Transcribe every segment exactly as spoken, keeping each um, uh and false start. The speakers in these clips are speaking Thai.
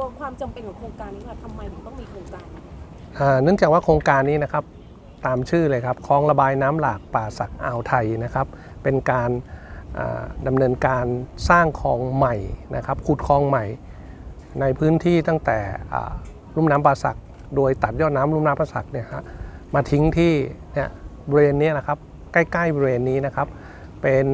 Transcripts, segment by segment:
ความจำเป็นของโครงการนี้ค่ะทำไมถึงต้องมีโครงการเนื่องจากว่าโครงการนี้นะครับตามชื่อเลยครับคลองระบายน้ำหลากป่าสักอ่าวไทยนะครับเป็นการดำเนินการสร้างคลองใหม่นะครับขุดคลองใหม่ในพื้นที่ตั้งแต่ลุ่มน้ำป่าสักโดยตัดยอดน้ำลุ่มน้ำป่าสักเนี่ยฮะมาทิ้งที่เนี่ยบริเวณนี้นะครับใกล้ๆบริเวณนี้นะครับเป็น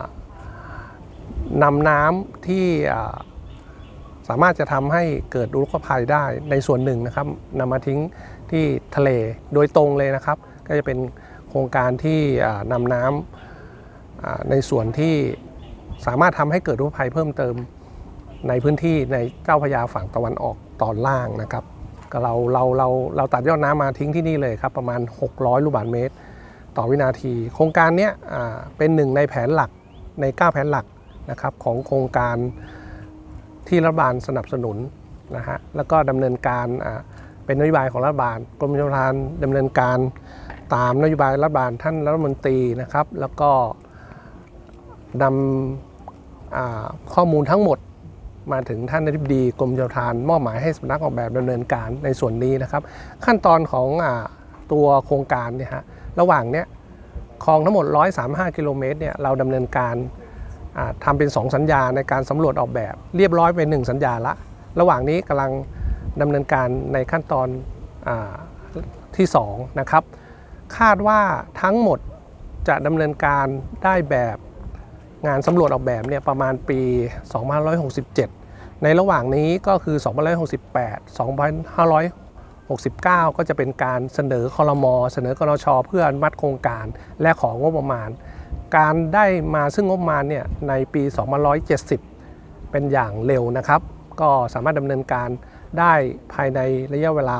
นำน้ำที่สามารถจะทำให้เกิดอุทกภัยได้ในส่วนหนึ่งนะครับนำมาทิ้งที่ทะเลโดยตรงเลยนะครับก็จะเป็นโครงการที่นำน้ำในส่วนที่สามารถทำให้เกิดอุทกภัยเพิ่มเติมในพื้นที่ในเจ้าพระยาฝั่งตะวันออกตอนล่างนะครับก็เราเราเราเราตัดยอดน้ำมาทิ้งที่นี่เลยครับประมาณหกร้อยลูกบาศก์เมตรต่อวินาทีโครงการนี้เป็นหนึ่งในแผนหลักในเก้าแผนหลักนะครับของโครงการที่รัฐบาลสนับสนุนนะฮะแล้วก็ดำเนินการเป็นนโยบายของรัฐบาลกรมชลประทานดำเนินการตามนโยบายรัฐบาลท่านรัฐมนตรีนะครับแล้วก็นำข้อมูลทั้งหมดมาถึงท่านอธิบดีกรมชลประทานมอบหมายให้สำนักออกแบบดำเนินการในส่วนนี้นะครับขั้นตอนของตัวโครงการเนี่ยฮะระหว่างเนี้ยคลองทั้งหมดหนึ่งร้อยสามสิบห้ากิโลเมตรเนี่ยเราดำเนินการทำเป็นสองสัญญาในการสำรวจออกแบบเรียบร้อยเป็นหนึ่งสัญญาละระหว่างนี้กำลังดำเนินการในขั้นตอนอที่สองนะครับคาดว่าทั้งหมดจะดำเนินการได้แบบงานสำรวจออกแบบเนี่ยประมาณปีสองพันห้าร้อยหกสิบเจ็ดในระหว่างนี้ก็คือสองพันห้าร้อยหกสิบแปด สองพันห้าร้อยหกสิบเก้าก็จะเป็นการเสนอครม.เสนอกนช.เพื่ออนุมัติโครงการและของงบประมาณการได้มาซึ่งงบประมาณเนี่ยในปีสองพันหนึ่งร้อยเจ็ดสิบเป็นอย่างเร็วนะครับก็สามารถดำเนินการได้ภายในระยะเวลา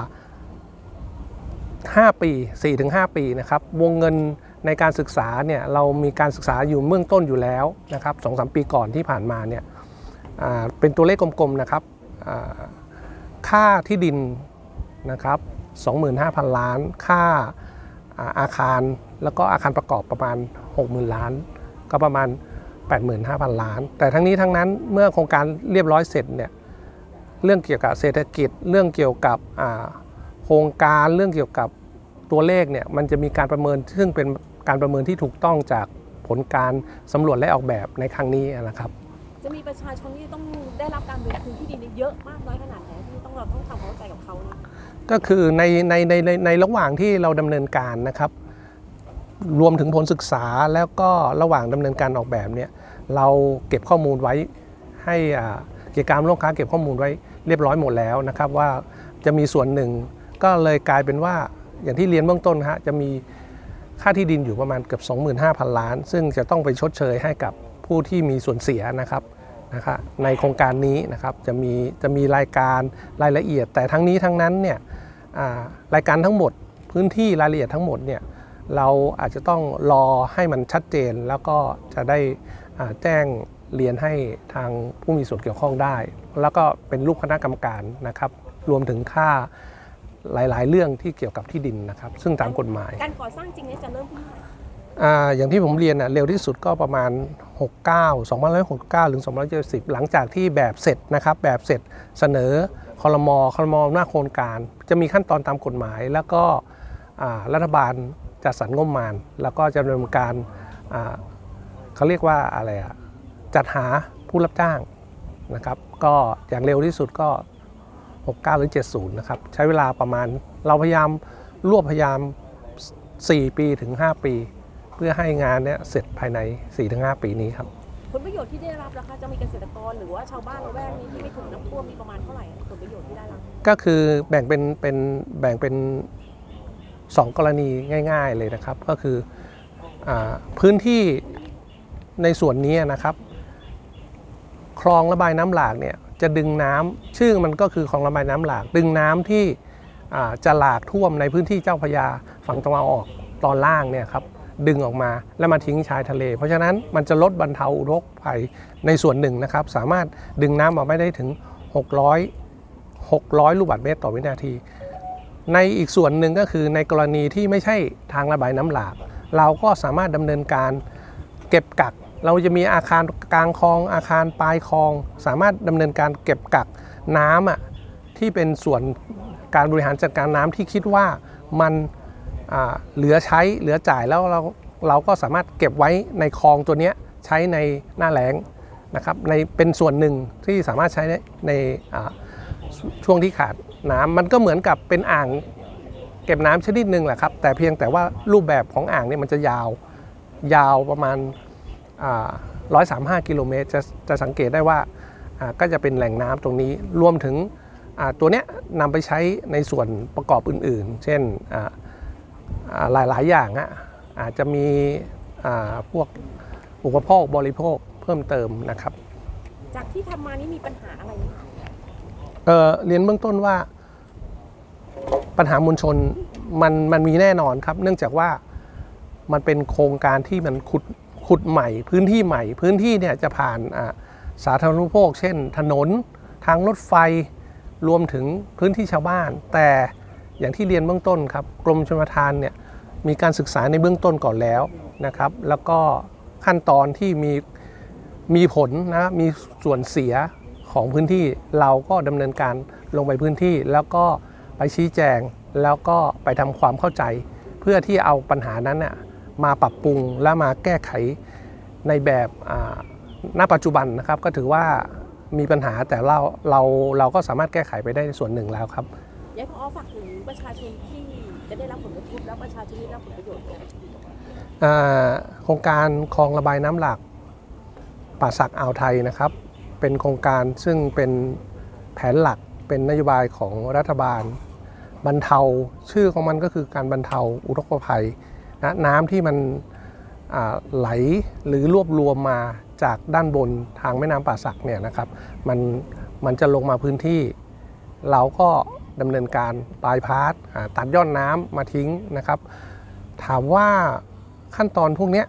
ห้าปี สี่ถึงห้า ปีนะครับวงเงินในการศึกษาเนี่ยเรามีการศึกษาอยู่เบื้องต้นอยู่แล้วนะครับ สองสาม ปีก่อนที่ผ่านมาเนี่ยเป็นตัวเลขกลมๆนะครับค่าที่ดินนะครับ สองหมื่นห้าพัน ล้านค่าอาคารแล้วก็อาคารประกอบประมาณ หกหมื่น ล้านก็ประมาณ แปดหมื่นห้าพัน ล้านแต่ทั้งนี้ทั้งนั้นเมื่อโครงการเรียบร้อยเสร็จเนี่ยเรื่องเกี่ยวกับเศรษฐกิจเรื่องเกี่ยวกับโครงการเรื่องเกี่ยวกับตัวเลขเนี่ยมันจะมีการประเมินซึ่งเป็นการประเมินที่ถูกต้องจากผลการสำรวจและออกแบบในครั้งนี้นะครับจะมีประชาชนที่ต้องได้รับการเบิกคืนที่ดินเยอะมากน้อยขนาดไหนที่ต้องเราต้องทำความเข้าใจกับเขานะก็คือในในในในในระหว่างที่เราดำเนินการนะครับรวมถึงผลศึกษาแล้วก็ระหว่างดำเนินการออกแบบเนี่ยเราเก็บข้อมูลไว้ให้กิจการร่วมค้าเก็บข้อมูลไว้เรียบร้อยหมดแล้วนะครับว่าจะมีส่วนหนึ่งก็เลยกลายเป็นว่าอย่างที่เรียนเบื้องต้นฮะจะมีค่าที่ดินอยู่ประมาณเกือบ สองหมื่นห้าพัน ล้านซึ่งจะต้องไปชดเชยให้กับผู้ที่มีส่วนเสียนะครับนะครับในโครงการนี้นะครับจะมีจะมีรายการรายละเอียดแต่ทั้งนี้ทั้งนั้นเนี่ยรายการทั้งหมดพื้นที่รายละเอียดทั้งหมดเนี่ยเราอาจจะต้องรอให้มันชัดเจนแล้วก็จะได้แจ้งเรียนให้ทางผู้มีส่วนเกี่ยวข้องได้แล้วก็เป็นรูปคณะกรรมการนะครับรวมถึงค่าหลายๆเรื่องที่เกี่ยวกับที่ดินนะครับซึ่งตามกฎหมายการก่อสร้างจริงนี้จะเริ่มที่อย่างที่ผมเรียนเร็วที่สุดก็ประมาณหกสิบเก้า สองพันห้าร้อยหกสิบเก้า ถึง สองพันห้าร้อยเจ็ดสิบหลังจากที่แบบเสร็จนะครับแบบเสร็จเสนอครม.ครม.หน้าโครงการจะมีขั้นตอนตามกฎหมายแล้วก็รัฐบาลจัดสรรงบประมาณแล้วก็จะดำเนินการเขาเรียกว่าอะไรอะจัดหาผู้รับจ้างนะครับก็อย่างเร็วที่สุดก็หกสิบเก้าหรือเจ็ดสิบนะครับใช้เวลาประมาณเราพยายามรวบพยายามสี่ปีถึงห้าปีเพื่อให้งานเนี้ยเสร็จภายใน สี่ถึงห้า ปีนี้ครับผลประโยชน์ที่ได้รับนะคะจะมีเกษตรกรหรือว่าชาวบ้านละแวกนี้ที่ไม่ถูกน้ำท่วมมีประมาณเท่าไหร่ผลประโยชน์ที่ได้รับก็คือแบ่งเป็นเป็นแบ่งเป็นสองกรณีง่ายๆเลยนะครับก็คือพื้นที่ในส่วนนี้นะครับคลองระบายน้ำหลากเนี่ยจะดึงน้ำชื่อมันก็คือคลองระบายน้ำหลากดึงน้ำที่จะหลากท่วมในพื้นที่เจ้าพระยาฝั่งตะวันออกตอนล่างเนี่ยครับดึงออกมาแล้วมาทิ้งชายทะเลเพราะฉะนั้นมันจะลดบรรเทาอุทกภัยในส่วนหนึ่งนะครับสามารถดึงน้ำออกมาได้ถึงหกร้อย หกร้อยลูกบาศก์เมตรต่อวินาทีในอีกส่วนหนึ่งก็คือในกรณีที่ไม่ใช่ทางระบายน้ำหลากเราก็สามารถดำเนินการเก็บกักเราจะมีอาคารกลางคลองอาคารปลายคลองสามารถดำเนินการเก็บกักน้ำอ่ะที่เป็นส่วนการบริหารจัดการน้ำที่คิดว่ามันเหลือใช้เหลือจ่ายแล้วเราเราก็สามารถเก็บไว้ในคลองตัวนี้ใช้ในหน้าแล้งนะครับในเป็นส่วนหนึ่งที่สามารถใช้ในในช่วงที่ขาดน้ำมันก็เหมือนกับเป็นอ่างเก็บน้ำชนิดหนึ่งแหละครับแต่เพียงแต่ว่ารูปแบบของอ่างนี่มันจะยาวยาวประมาณหนึ่งร้อยสามสิบห้ากิโลเมตรจะจะสังเกตได้ว่าก็จะเป็นแหล่งน้ำตรงนี้รวมถึงตัวเนี้ยนำไปใช้ในส่วนประกอบอื่นๆเช่นหลายๆอย่างอาจจะมีพวกอุปโภคบริโภคเพิ่มเติมนะครับจากที่ทำมานี่มีปัญหาอะไรไหมคะเเรียนเบื้องต้นว่าปัญหามวลชนมันมันมีแน่นอนครับเนื่องจากว่ามันเป็นโครงการที่มันขุดขุดใหม่พื้นที่ใหม่พื้นที่เนี่ยจะผ่านสาธารณูปโภคเช่นถนนทางรถไฟรวมถึงพื้นที่ชาวบ้านแต่อย่างที่เรียนเบื้องต้นครับกรมชลประทานเนี่ยมีการศึกษาในเบื้องต้นก่อนแล้วนะครับแล้วก็ขั้นตอนที่มีมีผลนะมีส่วนเสียของพื้นที่เราก็ดำเนินการลงไปพื้นที่แล้วก็ไปชี้แจงแล้วก็ไปทำความเข้าใจเพื่อที่เอาปัญหานั้นน่ะมาปรับปรุงและมาแก้ไขในแบบณปัจจุบันนะครับก็ถือว่ามีปัญหาแต่เราเราเราก็สามารถแก้ไขไปได้ส่วนหนึ่งแล้วครับอยากให้ผอ.ฝากถึงประชาชนที่จะได้รับผลกระทบและประชาชนที่ได้รับผลประโยชน์โครงการคลองระบายน้ำหลากป่าสักอ่าวไทยนะครับเป็นโครงการซึ่งเป็นแผนหลักเป็นนโยบายของรัฐบาลบรรเทาชื่อของมันก็คือการบรรเทาอุทกภัยนะน้ำที่มันไหลหรือรวบรวมมาจากด้านบนทางแม่น้ำป่าสักเนี่ยนะครับมันมันจะลงมาพื้นที่เราก็ดำเนินการบายพาสตัดยอดน้ำมาทิ้งนะครับถามว่าขั้นตอนพวกนี้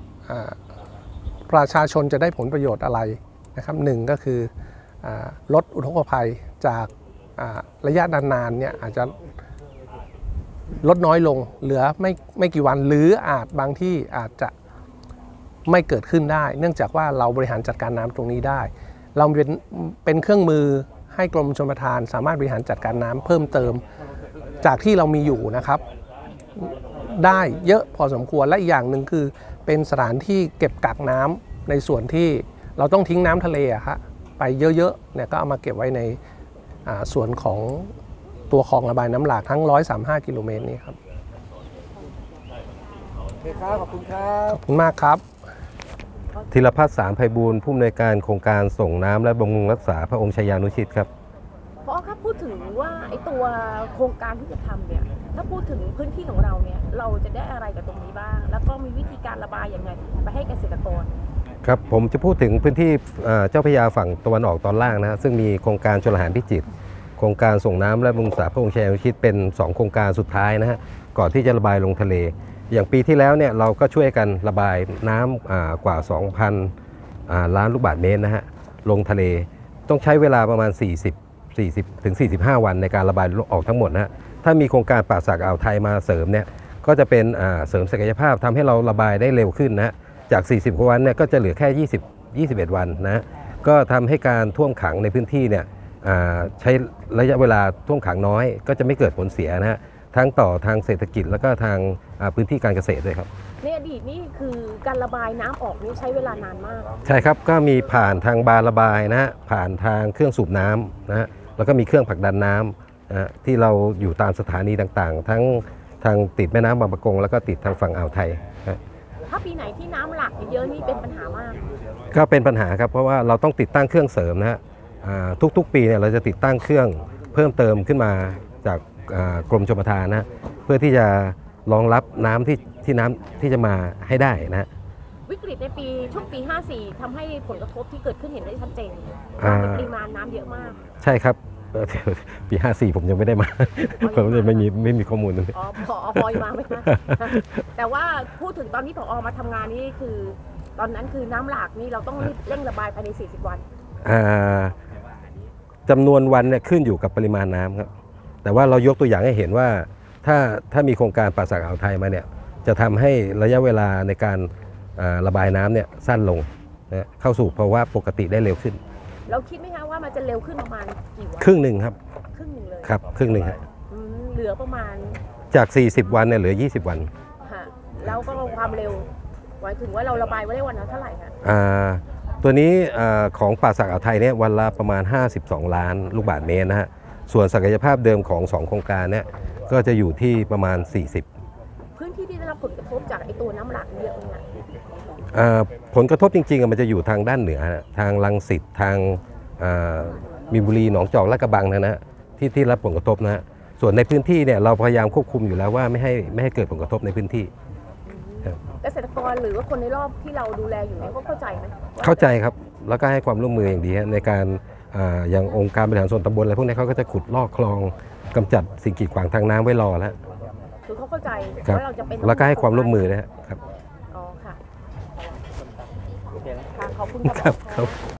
ประชาชนจะได้ผลประโยชน์อะไรนะครับหนึ่งก็คือลดอุทกภัยจากระยะนานๆเนี่ยอาจจะลดน้อยลงเหลือไม่ไม่กี่วันหรืออาจบางที่อาจจะไม่เกิดขึ้นได้เนื่องจากว่าเราบริหารจัดการน้ำตรงนี้ได้เราเป็นเป็นเครื่องมือให้กรมชลประทานสามารถบริหารจัดการน้ำเพิ่มเติมจากที่เรามีอยู่นะครับได้เยอะพอสมควรและอีกอย่างหนึ่งคือเป็นสถานที่เก็บกักน้ำในส่วนที่เราต้องทิ้งน้ำทะเลอะครับไปเยอะๆเนี่ยก็เอามาเก็บไว้ในส่วนของตัวคลองระบายน้ำหลากทั้งหนึ่งร้อยสามสิบห้ากิโลเมตรนี้ครับโอเคครับขอบคุณครับขอบคุณมากครับธีรพัฒน์สารไพบูลย์ผู้อำนวยการโครงการส่งน้ำและบำรุงรักษาพระองค์ชยานุชิตครับพอครับพูดถึงว่าไอ้ตัวโครงการที่จะทำเนี่ยถ้าพูดถึงพื้นที่ของเราเนี่ยเราจะได้อะไรกับตรงนี้บ้างแล้วก็มีวิธีการระบายอย่างไรไปให้เกษตรกรครับผมจะพูดถึงพื้นที่เจ้าพระยาฝั่งตะวันออกตอนล่างนะซึ่งมีโครงการชลหารพิจิตรโครงการส่งน้ำและบำรุงรักษาพระองค์ชยานุชิตเป็นสองโครงการสุดท้ายนะฮะก่อนที่จะระบายลงทะเลอย่างปีที่แล้วเนี่ยเราก็ช่วยกันระบายน้ำกว่า สองพัน ล้านลูกบาศก์เมตรนะฮะลงทะเลต้องใช้เวลาประมาณ สี่สิบ สี่สิบ ถึง สี่สิบห้า วันในการระบายออกทั้งหมดนะฮะถ้ามีโครงการป่าสักอ่าวไทยมาเสริมเนี่ยก็จะเป็นเสริมศักยภาพทำให้เราระบายได้เร็วขึ้นนะจาก สี่สิบ กว่าวันเนี่ยก็จะเหลือแค่ ยี่สิบ ยี่สิบเอ็ด วันนะก็ทำให้การท่วมขังในพื้นที่เนี่ยใช้ระยะเวลาท่วมขังน้อยก็จะไม่เกิดผลเสียนะฮะทั้งต่อทางเศรษฐกิจแล้วก็ทางพื้นที่การเกษตรด้วยครับในอดีตนี่คือการระบายน้ำออกนี่ใช้เวลานานมากใช่ครับก็มีผ่านทางบานระบายนะฮะผ่านทางเครื่องสูบน้ำนะฮะแล้วก็มีเครื่องผลักดันน้ำนะที่เราอยู่ตามสถานีต่างๆทั้งทางติดแม่น้ำบางปะกงแล้วก็ติดทางฝั่งอ่าวไทยนะถ้าปีไหนที่น้ำหลากเยอะนี่เป็นปัญหามากก็เป็นปัญหาครับเพราะว่าเราต้องติดตั้งเครื่องเสริมนะฮะทุกๆปีเนี่ยเราจะติดตั้งเครื่องเพิ่มเติมขึ้นมาจากกรมชลประทานนะเพื่อที่จะรองรับน้ำที่ที่น้ำที่จะมาให้ได้นะวิกฤตในปีช่วงปีห้าสี่ทำให้ผลกระทบที่เกิดขึ้นเห็นได้ชัดเจนมีปริมาณน้ำเยอะมากใช่ครับปีห้าสี่ผมยังไม่ได้มาผมเลยไม่มีไม่มีข้อมูลตรงนี้อ๋อผอพอยมาไหมคะแต่ว่าพูดถึงตอนที่ผอมาทำงานนี่คือตอนนั้นคือน้ำหลากนี่เราต้องรีบเร่งระบายภายในสี่สิบวันจำนวนวันเนี่ยขึ้นอยู่กับปริมาณน้ำครับแต่ว่าเรายกตัวอย่างให้เห็นว่าถ้าถ้ามีโครงการป่าสักอ่าวไทยมาเนี่ยจะทำให้ระยะเวลาในการระบายน้ำเนี่ยสั้นลงนะเข้าสู่ภาวะปกติได้เร็วขึ้นเราคิดไหมคะว่ามันจะเร็วขึ้นประมาณกี่วันครึ่งหนึ่งครับครึ่งครับครึ่งหนึ่งฮะอืมเหลือประมาณจาก สี่สิบ วันเนี่ยเหลือ ยี่สิบ วันค่ะแล้วก็ความเร็วหมายถึงว่าเราระบายไว้ได้วันละเท่าไหร่คะอ่าตัวนี้อ่าของป่าสักอ่าวไทยเนี่ยวันละประมาณ ห้าสิบสอง ล้านลูกบาศก์เมตรนะฮะส่วนศักยภาพเดิมของสองโครงการเนี่ยก็จะอยู่ที่ประมาณ สี่สิบพื้นที่ที่ได้รับผลกระทบจากไอตัวน้ำหลากเยอะเนี่ยอ่าผลกระทบจริงๆอ่ะมันจะอยู่ทางด้านเหนือฮะทางรังสิตทางอ่ามีนบุรีหนองจอกลาดกระบังนะนะที่ที่รับผลกระทบนะฮะส่วนในพื้นที่เนี่ยเราพยายามควบคุมอยู่แล้วว่าไม่ให้ไม่ให้เกิดผลกระทบในพื้นที่เกษตรกรหรือว่าคนในรอบที่เราดูแลอยู่เนี่ยเขาเข้าใจไหมว่เข้าใจครับแล้วก็ให้ความร่วมมืออย่างดีฮะในการอ่าอย่างองค์การบริหารส่วนตำบลอะไรพวกนี้เขาก็จะขุดลอกคลองกำจัดสิ่งกีดขวางทางน้ำไว้รอแล้วคือเขาเข้าใจครับว่าเราจะเป็นแล้วก็ให้ความร่วมมือนะฮะครับอ๋อค่ะค่ะขอบคุณครับค่ะครับ